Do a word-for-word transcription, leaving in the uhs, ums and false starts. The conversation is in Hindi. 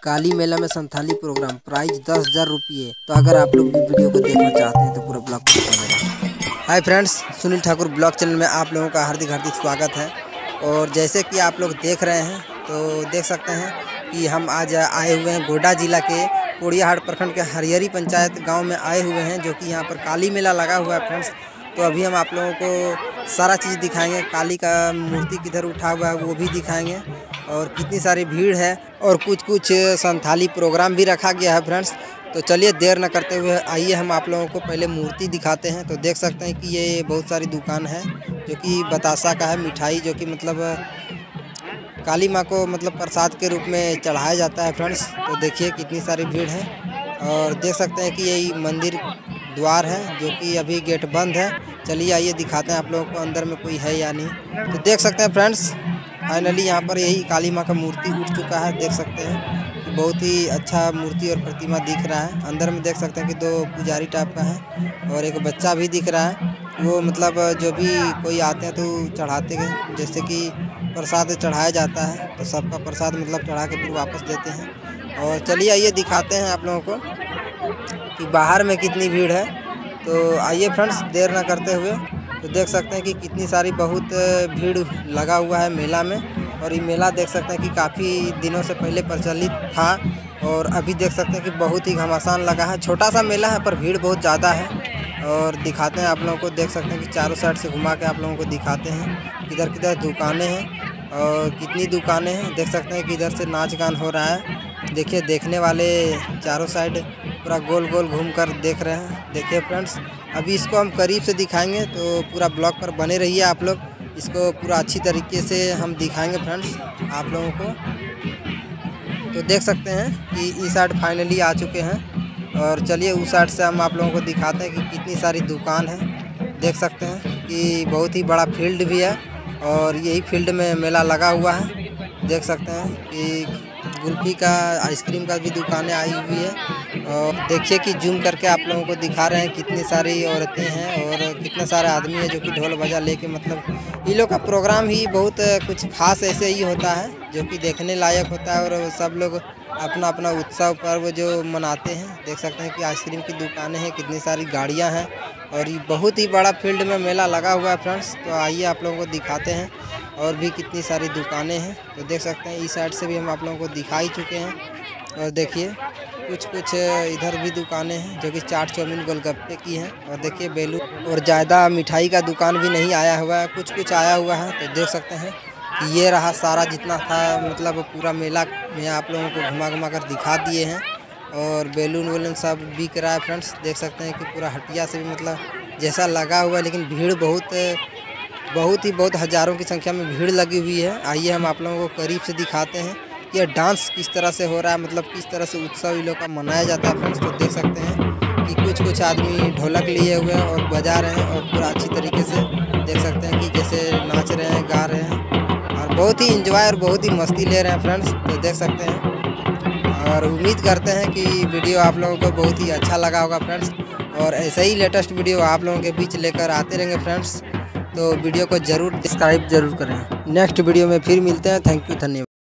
काली मेला में संथाली प्रोग्राम, प्राइस दस हजार रुपये। तो अगर आप लोग भी वीडियो को देखना चाहते हैं तो पूरा ब्लॉग को देखना। Hi friends, Sunil Thakur blog channel में आप लोगों का हार्दिक हार्दिक स्वागत है। और जैसे कि आप लोग देख रहे हैं तो देख सकते हैं कि हम आज आए हुए हैं गोड्डा जिला के पोड़ियाहाट प्रखंड के हरियरी पंचायत गांव में आए हुए हैं, जो कि यहाँ पर काली मेला लगा हुआ है फ्रेंड्स। तो अभी हम आप लोगों को सारा चीज़ दिखाएंगे, काली का मूर्ति किधर उठा हुआ है वो भी दिखाएंगे, और कितनी सारी भीड़ है, और कुछ कुछ संथाली प्रोग्राम भी रखा गया है फ्रेंड्स। तो चलिए देर न करते हुए आइए हम आप लोगों को पहले मूर्ति दिखाते हैं। तो देख सकते हैं कि ये बहुत सारी दुकान है जो कि बतासा का है, मिठाई जो कि मतलब काली माँ को मतलब प्रसाद के रूप में चढ़ाया जाता है फ्रेंड्स। तो देखिए कितनी सारी भीड़ है, और देख सकते हैं कि यही मंदिर द्वार है जो कि अभी गेट बंद है। चलिए आइए दिखाते हैं आप लोगों को अंदर में कोई है या नहीं। तो देख सकते हैं फ्रेंड्स, फाइनली यहाँ पर यही काली माँ का मूर्ति उठ चुका है। देख सकते हैं बहुत ही अच्छा मूर्ति और प्रतिमा दिख रहा है। अंदर में देख सकते हैं कि दो पुजारी टाइप का है और एक बच्चा भी दिख रहा है। वो मतलब जो भी कोई आते हैं तो चढ़ाते हैं, जैसे कि प्रसाद चढ़ाया जाता है तो सबका प्रसाद मतलब चढ़ा के फिर वापस देते हैं। और चलिए आइए दिखाते हैं आप लोगों को कि बाहर में कितनी भीड़ है। तो आइए फ्रेंड्स देर ना करते हुए। तो देख सकते हैं कि कितनी सारी बहुत भीड़ लगा हुआ है मेला में। और ये मेला देख सकते हैं कि काफ़ी दिनों से पहले प्रचलित था, और अभी देख सकते हैं कि बहुत ही घमासान लगा है। छोटा सा मेला है पर भीड़ बहुत ज़्यादा है। और दिखाते हैं आप लोगों को, देख सकते हैं कि चारों साइड से घुमा के आप लोगों को दिखाते हैं किधर किधर दुकानें हैं और कितनी दुकानें हैं। देख सकते हैं कि इधर से नाच गान हो रहा है। देखिए देखने वाले चारों साइड पूरा गोल गोल घूमकर देख रहे हैं। देखिए फ्रेंड्स, अभी इसको हम करीब से दिखाएंगे तो पूरा ब्लॉग पर बने रहिए आप लोग। इसको पूरा अच्छी तरीके से हम दिखाएंगे फ्रेंड्स आप लोगों को। तो देख सकते हैं कि इस साइड फाइनली आ चुके हैं, और चलिए उस साइड से हम आप लोगों को दिखाते हैं कि कितनी सारी दुकान है। देख सकते हैं कि बहुत ही बड़ा फील्ड भी है, और यही फील्ड में मेला लगा हुआ है। देख सकते हैं कि कुल्फी का, आइसक्रीम का भी दुकानें आई हुई है। और देखिए कि जूम करके आप लोगों को दिखा रहे हैं कितनी सारी औरतें हैं और कितने सारे आदमी हैं जो कि ढोल बजा लेके, मतलब इन लोग का प्रोग्राम ही बहुत कुछ खास ऐसे ही होता है जो कि देखने लायक होता है। और सब लोग अपना अपना उत्सव पर्व जो मनाते हैं। देख सकते हैं कि आइसक्रीम की दुकानें हैं, कितनी सारी गाड़ियाँ हैं, और ये बहुत ही बड़ा फील्ड में मेला लगा हुआ है फ्रेंड्स। तो आइए आप लोगों को दिखाते हैं, और भी कितनी सारी दुकानें हैं। तो देख सकते हैं इस साइड से भी हम आप लोगों को दिखा ही चुके हैं। और देखिए कुछ कुछ इधर भी दुकानें हैं जो कि चाट चाउमीन गोलगप्पे की हैं। और देखिए बेलू और ज़्यादा मिठाई का दुकान भी नहीं आया हुआ है, कुछ कुछ आया हुआ है। तो देख सकते हैं कि ये रहा सारा जितना था, मतलब पूरा मेला में आप लोगों को घुमा घुमा कर दिखा दिए हैं। और बैलून वैलून सब बिक रहा है फ्रेंड्स। देख सकते हैं कि पूरा हटिया से भी मतलब जैसा लगा हुआ है, लेकिन भीड़ बहुत बहुत ही बहुत हज़ारों की संख्या में भीड़ लगी हुई है। आइए हम आप लोगों को करीब से दिखाते हैं कि यह डांस किस तरह से हो रहा है, मतलब किस तरह से उत्सव इन लोग का मनाया जाता है फ्रेंड्स। तो देख सकते हैं कि कुछ कुछ आदमी ढोलक लिए हुए हैं और बजा रहे हैं, और पूरा अच्छी तरीके से देख सकते हैं कि जैसे नाच रहे हैं, गा रहे हैं, और बहुत ही इंजॉय और बहुत ही मस्ती ले रहे हैं फ्रेंड्स। तो देख सकते हैं, और उम्मीद करते हैं कि वीडियो आप लोगों को बहुत ही अच्छा लगा होगा फ्रेंड्स। और ऐसे ही लेटेस्ट वीडियो आप लोगों के बीच लेकर आते रहेंगे फ्रेंड्स। तो वीडियो को ज़रूर सब्सक्राइब जरूर करें। नेक्स्ट वीडियो में फिर मिलते हैं। थैंक यू, धन्यवाद।